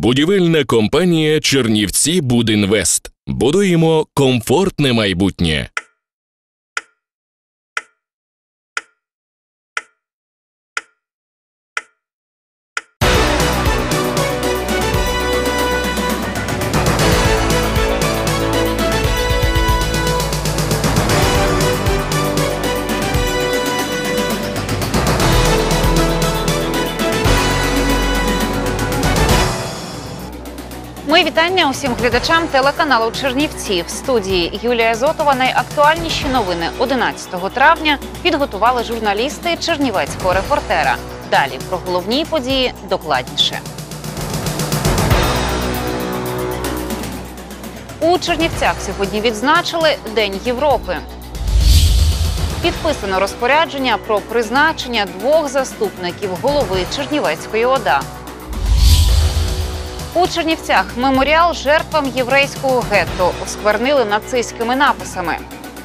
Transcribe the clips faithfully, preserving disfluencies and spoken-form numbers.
Будівельна компанія «Чернівці Будінвест». Будуємо комфортне майбутнє. Мої вітання усім глядачам телеканалу «Чернівці». В студії Юлія Зотова. Найактуальніші новини одинадцятого травня підготували журналісти чернівецького репортера. Далі про головні події докладніше. У Чернівцях сьогодні відзначили День Європи. Підписано розпорядження про призначення двох заступників голови Чернівецької ОДА. У Чернівцях меморіал жертвам єврейського гетто осквернили нацистськими написами.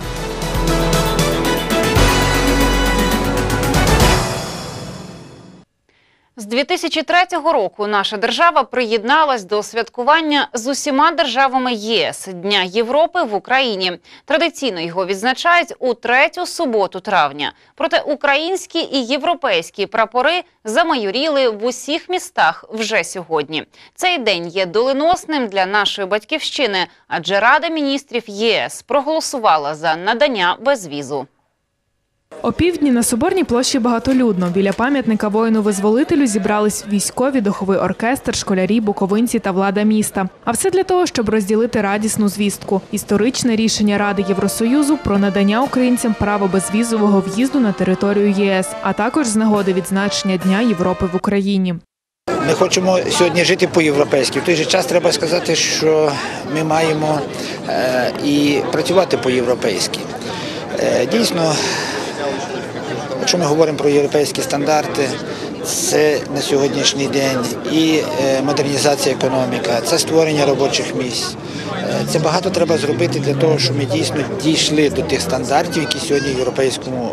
З дві тисячі третього року наша держава приєдналась до святкування з усіма державами ЄС Дня Європи в Україні. Традиційно його відзначають у третю суботу травня. Проте українські і європейські прапори замайоріли в усіх містах вже сьогодні. Цей день є доленосним для нашої батьківщини, адже Рада міністрів ЄС проголосувала за надання безвізу. Опівдні на Соборній площі багатолюдно. Біля пам'ятника воїну-визволителю зібрались військові, духовий оркестр, школярі, буковинці та влада міста. А все для того, щоб розділити радісну звістку – історичне рішення Ради Євросоюзу про надання українцям права безвізового в'їзду на територію ЄС, а також з нагоди відзначення Дня Європи в Україні. Ми хочемо сьогодні жити по-європейськи. В той же час треба сказати, що ми маємо е, і працювати по-європейськи. Е, дійсно, якщо ми говоримо про європейські стандарти, це на сьогоднішній день і модернізація економіки, це створення робочих місць. Це багато треба зробити для того, щоб ми дійсно дійшли до тих стандартів, які сьогодні в Європейському,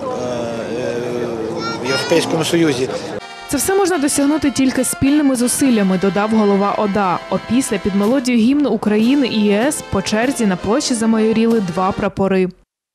в Європейському Союзі. Це все можна досягнути тільки спільними зусиллями, додав голова ОДА. Опісля під мелодію гімну України і ЄС по черзі на площі замайоріли два прапори.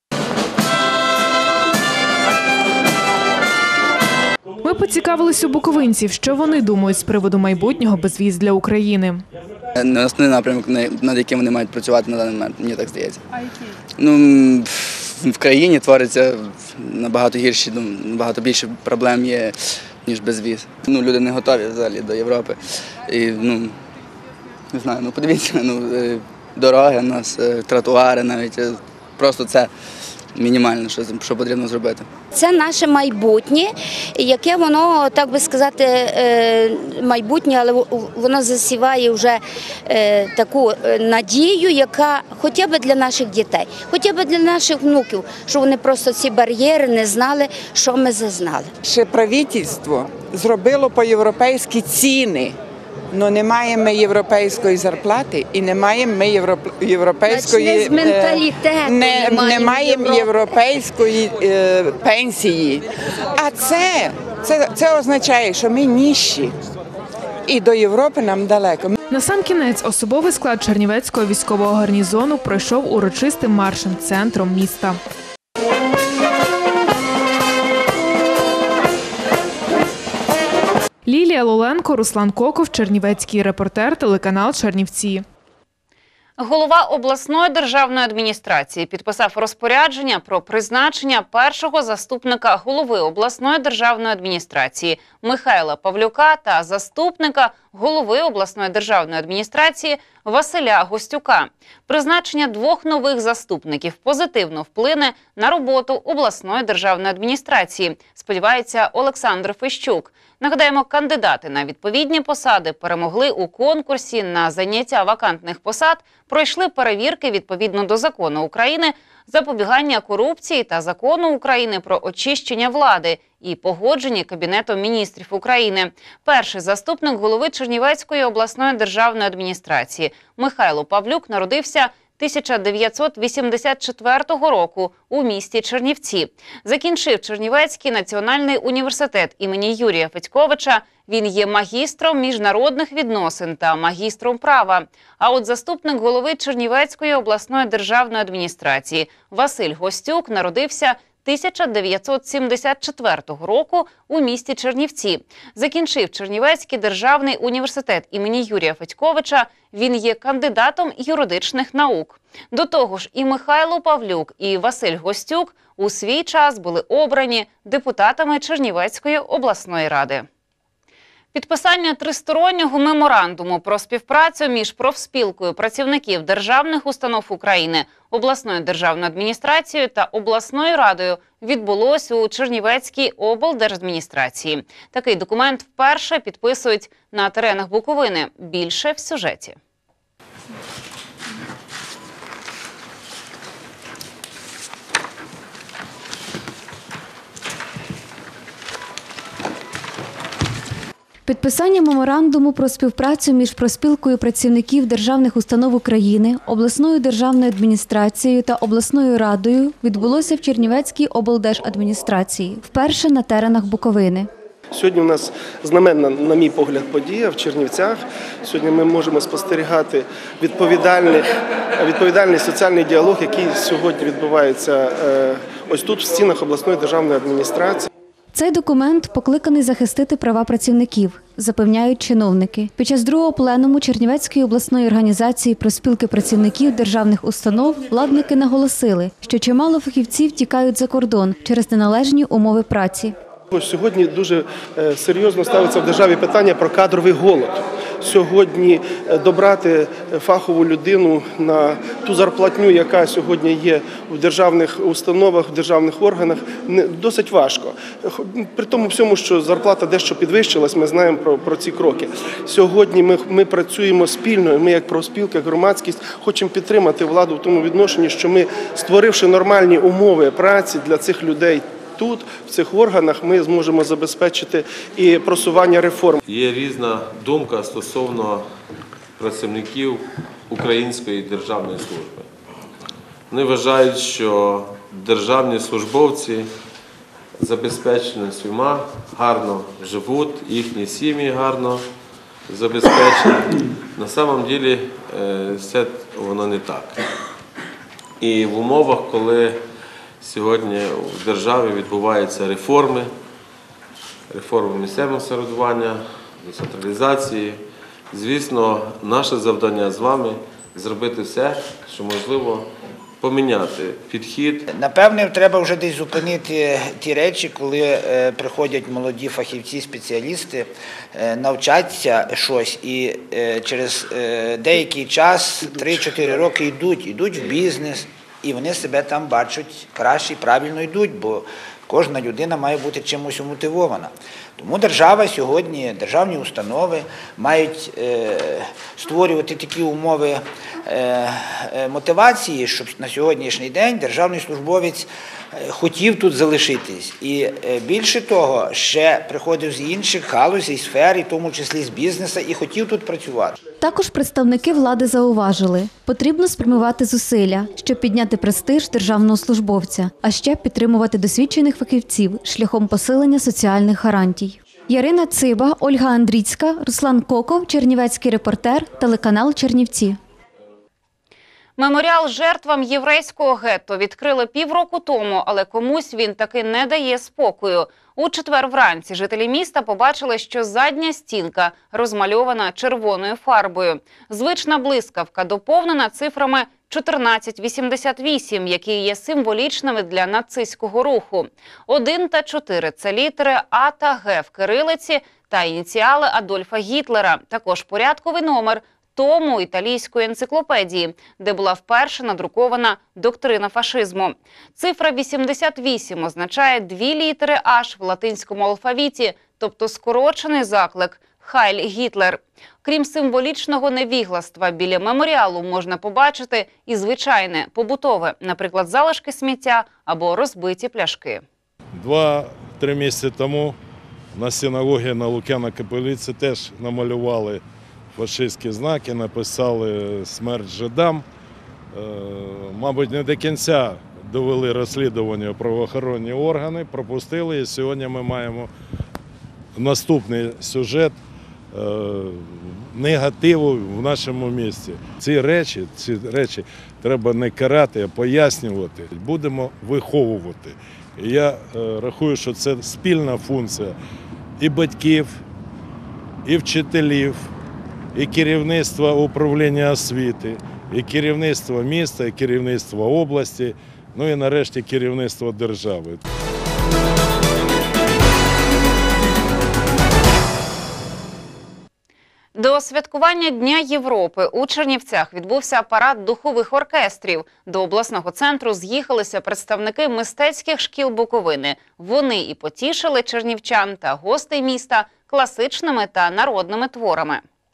Ми поцікавились у буковинців, що вони думають з приводу майбутнього безвіз для України. Не основний напрямок, над яким вони мають працювати на даний момент, мені так здається. А який? Ну, в країні твориться набагато гірші, набагато більше проблем є, ніж безвіз. Ну, люди не готові взагалі до Європи. І, ну, не знаю, ну подивіться, ну, дороги у нас, тротуари навіть, просто це мінімально, що, що потрібно зробити. Це наше майбутнє, яке воно, так би сказати, майбутнє, але воно засіває вже таку надію, яка хоча б для наших дітей, хоча б для наших внуків, щоб вони просто ці бар'єри не знали, що ми зазнали. Ще правительство зробило по-європейськи ціни. Ну, не маємо ми європейської зарплати і не маємо ми європейської, з менталітету не, не не маємо європейської е, пенсії. А це, це, це означає, що ми ніжчі і до Європи нам далеко. Насамкінець особовий склад Чернівецького військового гарнізону пройшов урочистим маршем центром міста. Лілія Лоленко, Руслан Коков, чернівецький репортер, телеканал «Чернівці». Голова обласної державної адміністрації підписав розпорядження про призначення першого заступника голови обласної державної адміністрації Михайла Павлюка та заступника голови обласної державної адміністрації Василя Гостюка. Призначення двох нових заступників позитивно вплине на роботу обласної державної адміністрації, сподівається Олександр Фищук. Нагадаємо, кандидати на відповідні посади перемогли у конкурсі на заняття вакантних посад, пройшли перевірки відповідно до Закону України запобігання корупції та Закону України про очищення влади і погоджені Кабінетом міністрів України. Перший заступник голови Чернівецької обласної державної адміністрації Михайло Павлюк народився тисяча дев'ятсот вісімдесят четвертого року у місті Чернівці. Закінчив Чернівецький національний університет імені Юрія Федьковича. Він є магістром міжнародних відносин та магістром права. А от заступник голови Чернівецької обласної державної адміністрації Василь Гостюк народився тисяча дев'ятсот сімдесят четвертого року у місті Чернівці. Закінчив Чернівецький державний університет імені Юрія Федьковича. Він є кандидатом юридичних наук. До того ж, і Михайло Павлюк, і Василь Гостюк у свій час були обрані депутатами Чернівецької обласної ради. Підписання тристороннього меморандуму про співпрацю між профспілкою працівників державних установ України, обласною державною адміністрацією та обласною радою відбулось у Чернівецькій облдержадміністрації. Такий документ вперше підписують на теренах Буковини. Більше в сюжеті. Підписання меморандуму про співпрацю між профспілкою працівників державних установ України, обласною державною адміністрацією та обласною радою відбулося в Чернівецькій облдержадміністрації, вперше на теренах Буковини. Сьогодні у нас знаменна, на мій погляд, подія в Чернівцях. Сьогодні ми можемо спостерігати відповідальний, відповідальний соціальний діалог, який сьогодні відбувається ось тут, в стінах обласної державної адміністрації. Цей документ покликаний захистити права працівників, запевняють чиновники. Під час другого пленуму Чернівецької обласної організації профспілки працівників державних установ владники наголосили, що чимало фахівців тікають за кордон через неналежні умови праці. Сьогодні дуже серйозно ставиться в державі питання про кадровий голод. Сьогодні добрати фахову людину на ту зарплатню, яка сьогодні є в державних установах, в державних органах, досить важко. При тому всьому, що зарплата дещо підвищилась, ми знаємо про, про ці кроки. Сьогодні ми, ми працюємо спільно, ми як профспілка, як громадськість, хочемо підтримати владу в тому відношенні, що ми, створивши нормальні умови праці для цих людей, тут, в цих органах, ми зможемо забезпечити і просування реформ. Є різна думка стосовно працівників Української державної служби. Вони вважають, що державні службовці забезпечені всіма, гарно живуть, їхні сім'ї гарно забезпечені. На самом деле все воно не так. І в умовах, коли сьогодні в державі відбуваються реформи, реформи місцевого самоврядування, децентралізації. Звісно, наше завдання з вами – зробити все, що можливо, поміняти підхід. Напевне, треба вже десь зупинити ті речі, коли приходять молоді фахівці, спеціалісти, навчаться щось і через деякий час, три-чотири роки йдуть, йдуть в бізнес. І вони себе там бачать краще і правильно йдуть, бо кожна людина має бути чимось умотивована. Тому держава сьогодні, державні установи мають е, створювати такі умови е, мотивації, щоб на сьогоднішній день державний службовець хотів тут залишитись. І більше того, ще приходив з інших галузей, сфер, і в тому числі з бізнесу, і хотів тут працювати. Також представники влади зауважили, потрібно спрямувати зусилля, щоб підняти престиж державного службовця, а ще підтримувати досвідчених фахівців шляхом посилення соціальних гарантій. Ярина Циба, Ольга Андрійська, Руслан Коков, Чернівецький репортер, телеканал Чернівці. Меморіал жертвам єврейського гетто відкрили півроку тому, але комусь він таки не дає спокою. У четвер вранці жителі міста побачили, що задня стінка розмальована червоною фарбою. Звична блискавка доповнена цифрами чотирнадцять вісімдесят вісім, які є символічними для нацистського руху. один та чотири – це літери А та Г в кирилиці та ініціали Адольфа Гітлера, також порядковий номер тому італійської енциклопедії, де була вперше надрукована доктрина фашизму. Цифра вісімдесят вісім означає дві літери «Аш» в латинському алфавіті, тобто скорочений заклик «Хайль Гітлер». Крім символічного невігластва, біля меморіалу можна побачити і звичайне, побутове, наприклад, залишки сміття або розбиті пляшки. Два-три місяці тому на синагогі на Лук'яна-Капелиці теж намалювали фашистські знаки, написали «Смерть жидам». мабуть, не до кінця довели розслідування правоохоронні органи, пропустили, і сьогодні ми маємо наступний сюжет негативу в нашому місті. Ці речі, ці речі треба не карати, а пояснювати. Будемо виховувати. І я рахую, що це спільна функція і батьків, і вчителів, і керівництва управління освіти, і керівництва міста, і керівництва області, ну і нарешті керівництва держави. До святкування Дня Європи у Чернівцях відбувся парад духових оркестрів. До обласного центру з'їхалися представники мистецьких шкіл Буковини. Вони і потішили чернівчан та гостей міста класичними та народними творами.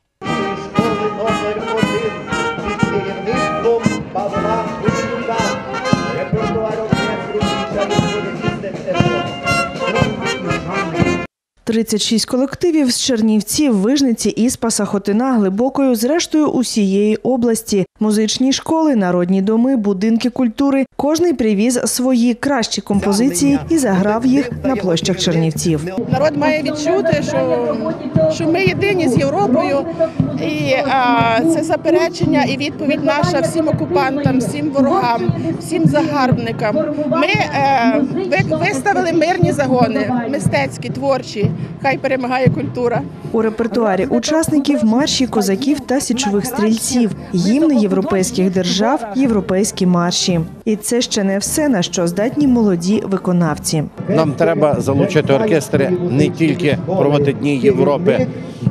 тридцять шість колективів з Чернівців, Вижниці, Іспаса, Хотина, Глибокої, зрештою усієї області. Музичні школи, народні доми, будинки культури. Кожний привіз свої кращі композиції і заграв їх на площах Чернівців. Народ має відчути, що, що ми єдині з Європою. І а, це заперечення і відповідь наша всім окупантам, всім ворогам, всім загарбникам. Ми е, виставили мирні загони, мистецькі, творчі. Хай перемагає культура. У репертуарі учасників марші козаків та січових стрільців, гімни європейських держав, європейські марші. І це ще не все, на що здатні молоді виконавці. Нам треба залучити оркестри не тільки проводити Дні Європи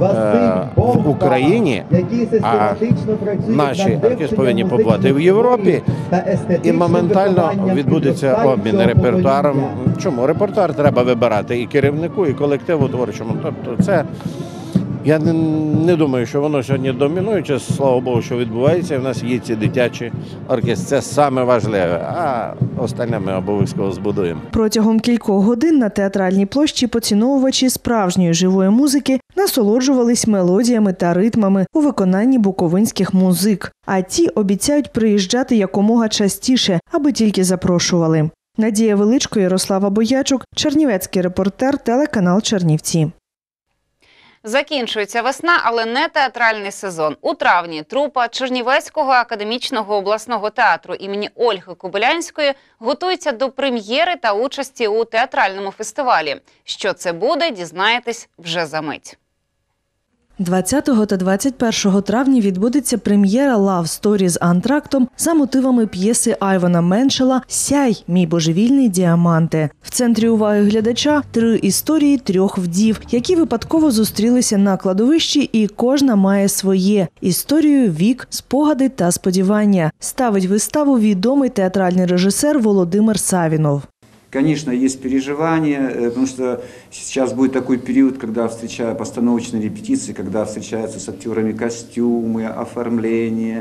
в Україні, а наші оркестри повинні побувати в Європі, і моментально відбудеться обмін репертуаром. Чому? Репертуар треба вибирати і керівнику, і колективу творчому. Тобто це, я не, не думаю, що воно сьогодні домінуюче, слава Богу, що відбувається. В нас є ці дитячі оркестри, це саме важливе, а остальне ми обов'язково збудуємо. Протягом кількох годин на театральній площі поціновувачі справжньої живої музики насолоджувались мелодіями та ритмами у виконанні буковинських музик. А ті обіцяють приїжджати якомога частіше, аби тільки запрошували. Надія Величко, Ярослава Боячук, чернівецький репортер, телеканал Чернівці. Закінчується весна, але не театральний сезон. У травні трупа Чернівецького академічного обласного театру імені Ольги Кобилянської готується до прем'єри та участі у театральному фестивалі. Що це буде, дізнаєтесь вже за мить. двадцятого та двадцять першого травня відбудеться прем'єра «Love Story» з антрактом за мотивами п'єси Айвана Меншела «Сяй, мій божевільний діаманте». В центрі уваги глядача три історії трьох вдів, які випадково зустрілися на кладовищі, і кожна має своє – історію, вік, спогади та сподівання. Ставить виставу відомий театральний режисер Володимир Савінов. Конечно, есть переживания, потому что сейчас будет такой период, когда встречаю постановочные репетиции, когда встречаются с актерами костюмы, оформление,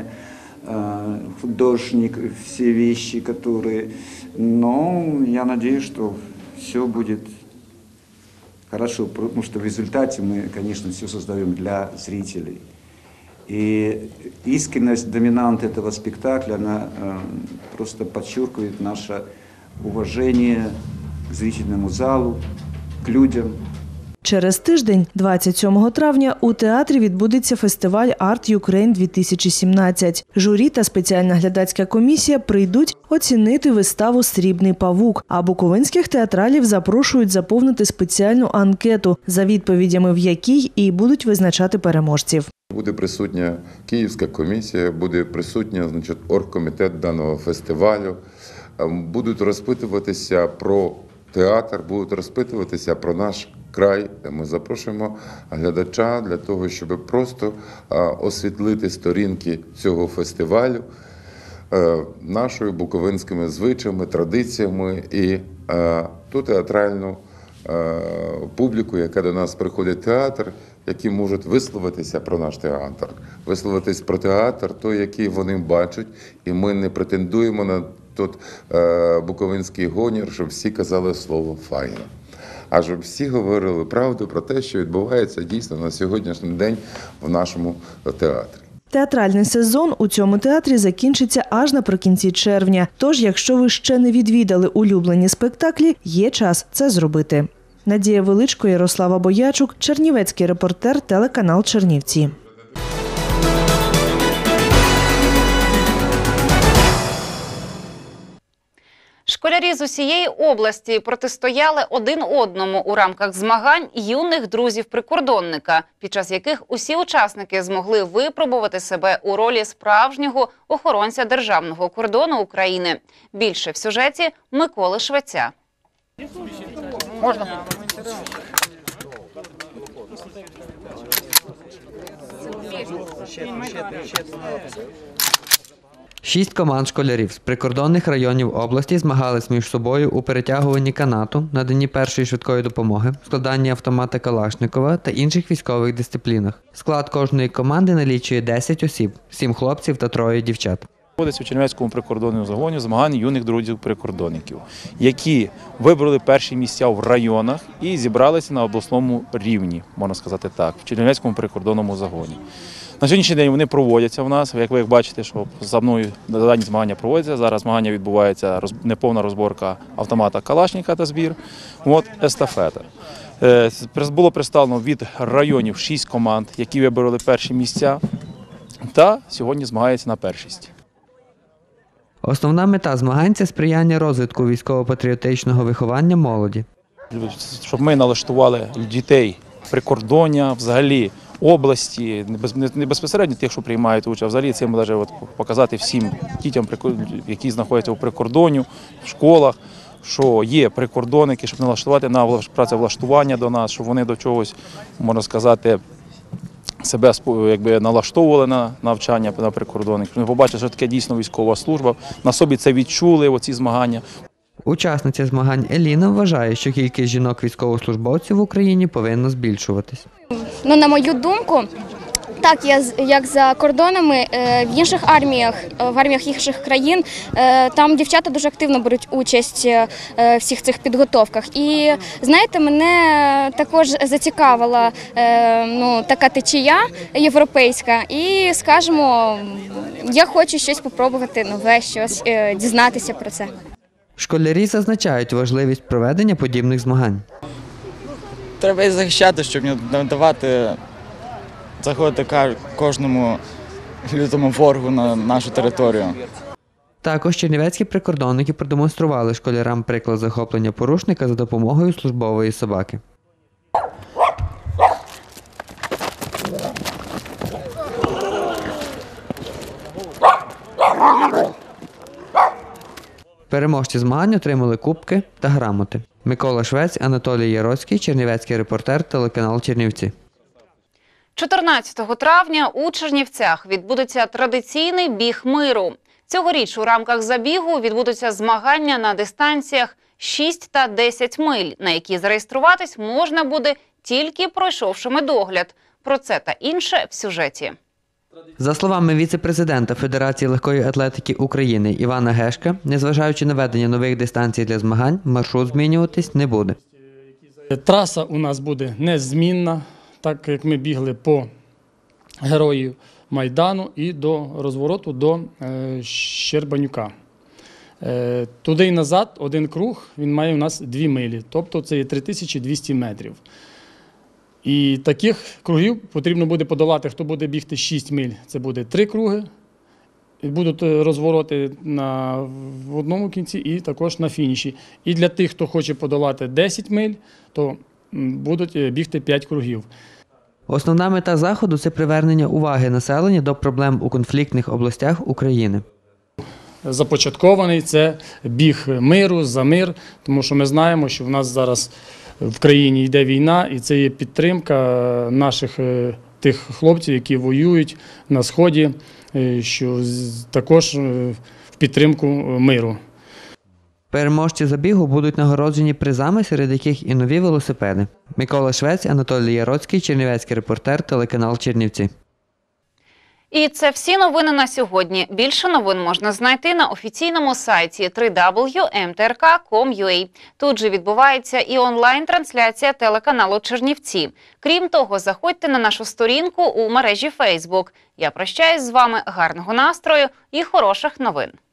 художник, все вещи, которые... Но я надеюсь, что все будет хорошо, потому что в результате мы, конечно, все создаем для зрителей. И искренность, доминант этого спектакля, она просто подчеркивает наше уважение к зрительному залу, к людям. Через тиждень, двадцять сьомого травня, у театрі відбудеться фестиваль «Art Ukraine дві тисячі сімнадцять». Журі та спеціальна глядацька комісія прийдуть оцінити виставу «Срібний павук», а буковинських театралів запрошують заповнити спеціальну анкету, за відповідями в якій і будуть визначати переможців. Буде присутня Київська комісія, буде присутня, значить, оргкомітет даного фестивалю. Будуть розпитуватися про театр, будуть розпитуватися про наш край. Ми запрошуємо глядача для того, щоб просто освітлити сторінки цього фестивалю нашою буковинськими звичаями, традиціями і ту театральну публіку, яка до нас приходить в театр, які можуть висловитися про наш театр, висловитись про театр, той, який вони бачать, і ми не претендуємо на тут е, буковинський гонір, щоб всі казали слово «файно». А щоб всі говорили правду про те, що відбувається дійсно на сьогоднішній день в нашому театрі. Театральний сезон у цьому театрі закінчиться аж наприкінці червня. Тож, якщо ви ще не відвідали улюблені спектаклі, є час це зробити. Надія Величко, Ярослава Боячук, чернівецький репортер, телеканал Чернівці. Школярі з усієї області протистояли один одному у рамках змагань юних друзів-прикордонника, під час яких усі учасники змогли випробувати себе у ролі справжнього охоронця державного кордону України. Більше в сюжеті Миколи Швеця. Можна? Шість команд школярів з прикордонних районів області змагались між собою у перетягуванні канату, наданні першої швидкої допомоги, складанні автомата Калашникова та інших військових дисциплінах. Склад кожної команди налічує десять осіб – сім хлопців та троє дівчат. Проводиться у Чернівецькому прикордонному загоні змагання юних друзів-прикордонників, які вибрали перші місця в районах і зібралися на обласному рівні, можна сказати так, в Чернівецькому прикордонному загоні. На сьогоднішній день вони проводяться в нас, як ви бачите, що за мною дані змагання проводяться. Зараз змагання відбувається неповна розборка автомата Калашника та збір, от естафета. Було представлено від районів шість команд, які вибрали перші місця, та сьогодні змагаються на першість. Основна мета змагань – це сприяння розвитку військово-патріотичного виховання молоді. Щоб ми налаштували дітей прикордоння, взагалі області, не безпосередньо тих, що приймають участь, а взагалі цим може показати всім дітям, які знаходяться у прикордонні, в школах, що є прикордонники, щоб налаштувати на працевлаштування до нас, щоб вони до чогось, можна сказати, себе якби налаштовували на навчання на прикордонників. Ми побачили, що таке дійсно військова служба, на собі це відчули, оці змагання. Учасниця змагань Еліна вважає, що кількість жінок-військовослужбовців в Україні повинна збільшуватись. Ну, на мою думку, так, як за кордонами, в інших арміях, в арміях інших країн, там дівчата дуже активно беруть участь в всіх цих підготовках. І, знаєте, мене також зацікавила ну, така течія європейська. І, скажімо, я хочу щось спробувати нове, щось дізнатися про це. Школярі зазначають важливість проведення подібних змагань. Треба їх захищати, щоб не давати заходити кожному лютому ворогу на нашу територію. Також чернівецькі прикордонники продемонстрували школярам приклад захоплення порушника за допомогою службової собаки. Переможці змагань отримали кубки та грамоти. Микола Швець, Анатолій Яроцький, чернівецький репортер, телеканал Чернівці. чотирнадцятого травня у Чернівцях відбудеться традиційний біг миру. Цьогоріч у рамках забігу відбудуться змагання на дистанціях шість та десять миль, на які зареєструватись можна буде тільки пройшовши медогляд. Про це та інше в сюжеті. За словами віце-президента Федерації легкої атлетики України Івана Гешка, незважаючи на введення нових дистанцій для змагань, маршрут змінюватись не буде. Траса у нас буде незмінна, так як ми бігли по Героїв Майдану і до розвороту до Щербанюка. Туди і назад один круг, він має у нас дві милі, тобто це є три тисячі двісті метрів. І таких кругів потрібно буде подолати, хто буде бігти шість миль, це буде три круги. Будуть розвороти на, в одному кінці і також на фініші. І для тих, хто хоче подолати десять миль, то будуть бігти п'ять кругів. Основна мета заходу – це привернення уваги населення до проблем у конфліктних областях України. Започаткований це біг миру, за мир, тому що ми знаємо, що в нас зараз в країні йде війна, і це є підтримка наших тих хлопців, які воюють на Сході, що також в підтримку миру. Переможці забігу будуть нагороджені призами, серед яких і нові велосипеди. Микола Швець, Анатолій Яроцький, чернівецький репортер, телеканал Чернівці. І це всі новини на сьогодні. Більше новин можна знайти на офіційному сайті дабл ю дабл ю дабл ю крапка ем те ер ка крапка ком крапка ю а. Тут же відбувається і онлайн-трансляція телеканалу Чернівці. Крім того, заходьте на нашу сторінку у мережі Фейсбук. Я прощаюсь з вами, гарного настрою і хороших новин.